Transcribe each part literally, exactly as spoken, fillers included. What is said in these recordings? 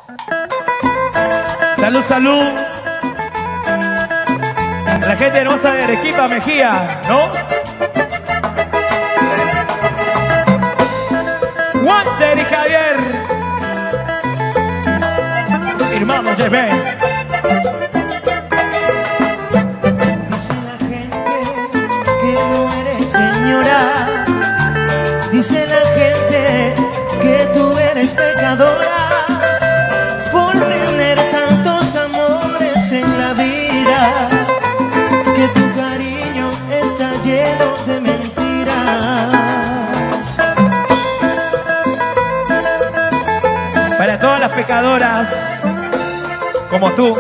Salud, salud. La gente hermosa de Arequipa, Mejía, ¿no? Walter y Javier. Hermano J B. Dice la gente que no eres señora. Dice la gente que tú eres pecadora por tener tantos amores en la vida, que tu cariño está lleno de mentiras. Para todas las pecadoras como tú,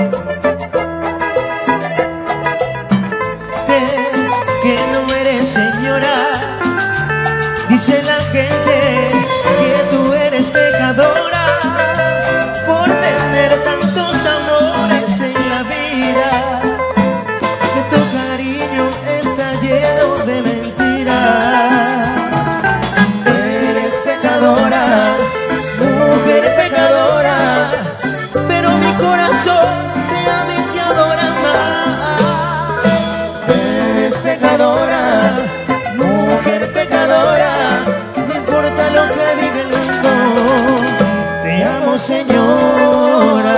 De que no eres señora. Dice la gente que tú eres pecadora por tener tantos amores en la vida, que tu cariño está lleno de mentiras. Eres pecadora, mujer pecadora, pero mi corazón te ama y te adora más. Eres pecadora, mujer pecadora, no importa lo que diga el mundo, te amo, señora.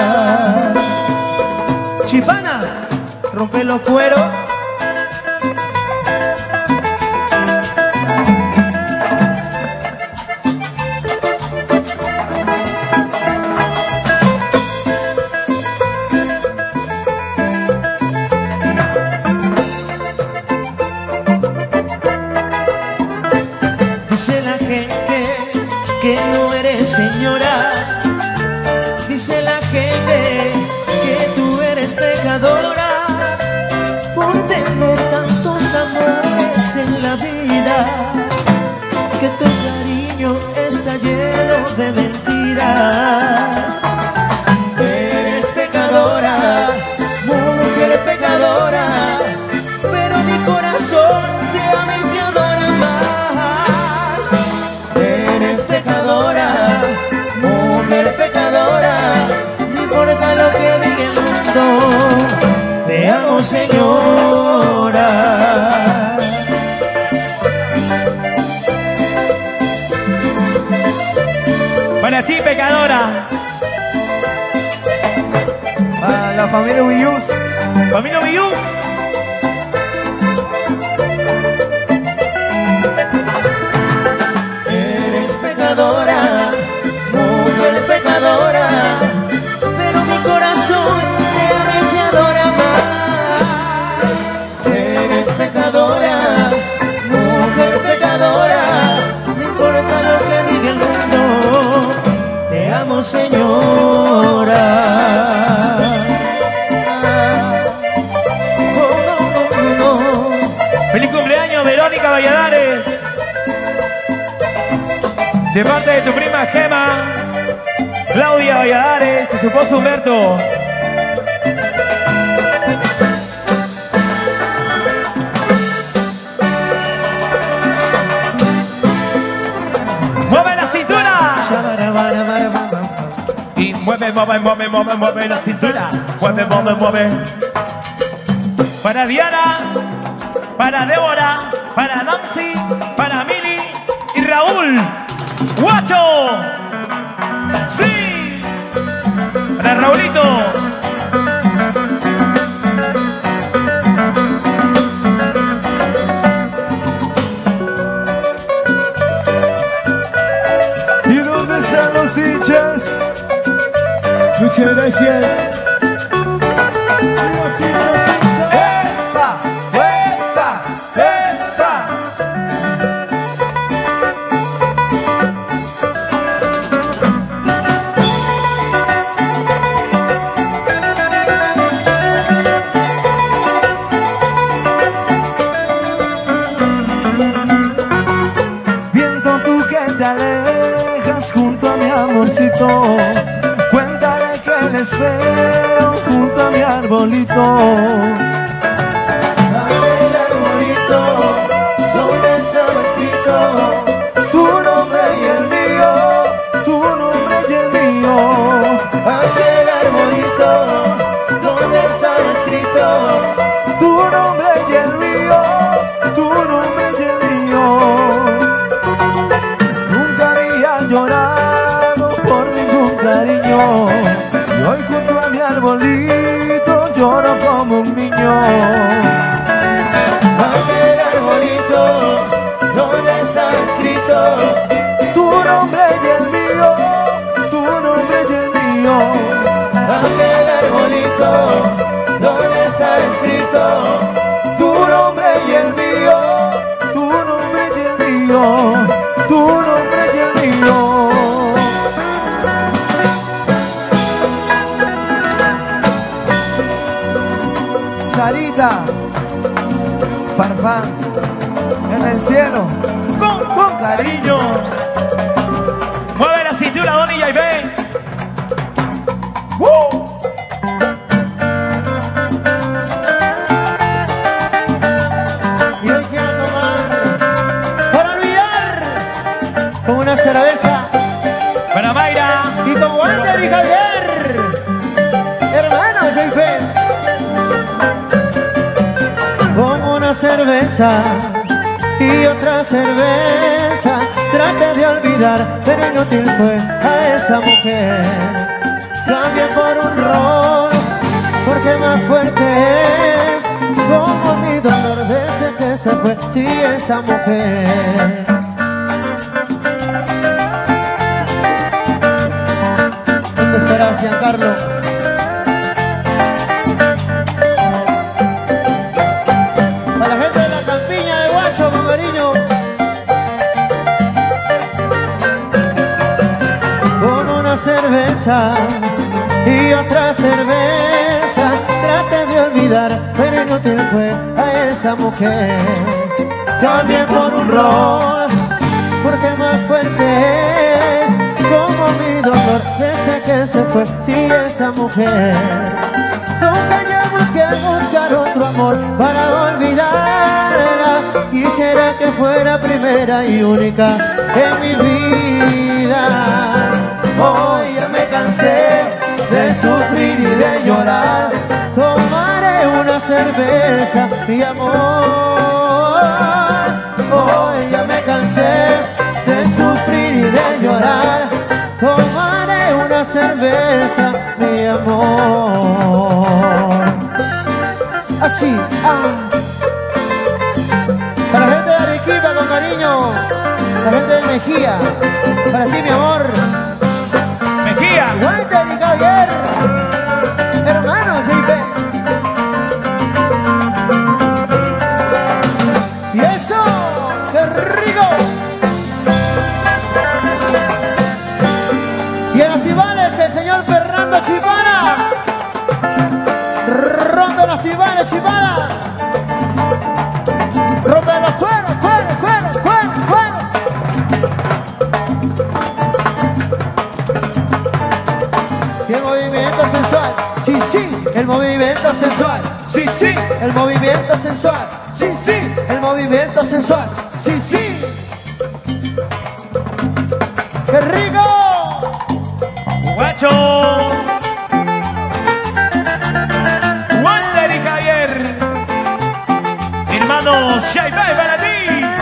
Chipana, rompe los cueros. Dice la gente que no eres señora. Dice la gente que tú eres pecadora por tener tantos amores en la vida, que tu cariño está lleno de mentiras. Eres pecadora, mujer pecadora, pero mi corazón te ama y te adora más. Eres pecadora, mujer pecadora, no importa lo que diga el mundo, te amo, señora. para ti, pecadora. Para la familia Villus. Familia Villus. Eres pecadora, mujer pecadora, pero mi corazón te ama y te adora más. Eres pecadora, mujer pecadora, no importa lo que diga el mundo, te amo, señora. Oh, no, no, no. Feliz cumpleaños, Verónica Valladares. De parte de tu prima Gema, Claudia Valladares y su esposo Humberto. ¡Mueve la cintura! Y mueve, mueve, mueve, mueve, mueve la cintura. Mueve, mueve, mueve. Para Diana, para Débora, para Nancy, para Mili y Raúl. ¡Guacho! ¡Sí! Para Raulito. ¿Y dónde están los hinchas? Muchas gracias. ¡Epa! ¡Epa! ¡Epa! Viento, tú que te alejas junto a mi amorcito, cuéntale que le espero junto a mi arbolito. Dame el arbolito donde estaba escrito Tu nombre y el mío, tu nombre y el mío. solito lloro como un niño. Aquel arbolito donde está escrito Tu nombre y el mío, tu nombre y el mío. aquel arbolito donde está escrito Tu nombre y el mío, tu nombre y el mío, tu nombre y el mío. Sarita, Farfán, en el cielo, con, con cariño. Mueve la cintura, Donny y ven. ¡Uh! y hoy quiero tomar para olvidar con una cerveza Para Mayra. y con Wander y Javier, hermanos J P, con una cerveza y otra cerveza. Traté de olvidar, pero inútil fue a esa mujer. También por un ron, porque más fuerte es como mi dolor desde que se fue. Sí, esa mujer. ¿Dónde estará Giancarlo? Para la gente de la campiña de Guacho, con cariño. Con una cerveza y otra cerveza traté de olvidar, pero inútil fue a esa mujer. También por un ron, porque más fuerte es como mi dolor desde que se fue. Sí, esa mujer. Nunca ya busqué buscar otro amor para olvidarla. Quisiera que fuera primera y única en mi vida. Hoy ya me cansé de sufrir y de llorar. Tomaré una cerveza, mi amor. Hoy ya me cansé de sufrir y de llorar. Tomaré una cerveza, mi amor. Así, ah. Para la gente de Arequipa, con cariño. La gente de Mejía, para ti, mi amor. Mejía. Walter y Javier, hermanos, J P. Y eso, qué rico. Y en los tibales, el señor Fernando Chipana. Rompe los tibales, Chipana. Rompe los cueros, cueros, cueros, cueros, cueros. Y el movimiento sensual, sí, sí, el movimiento sensual, sí, sí, el movimiento sensual, sí, sí, el movimiento sensual, sí, sí. ¡Qué rico! Guacho. Wander y Javier. Hermanos Shaibai para ti.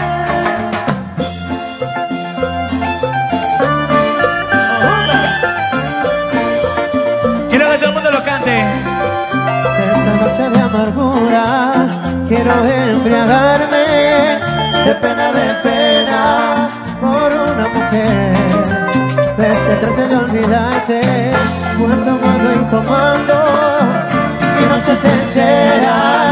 Quiero que todo el mundo lo cante. Esa noche de amargura quiero embriagarme de pena, de pena por una mujer. Ves que traté de olvidarte, pues tomando y tomando y noches enteras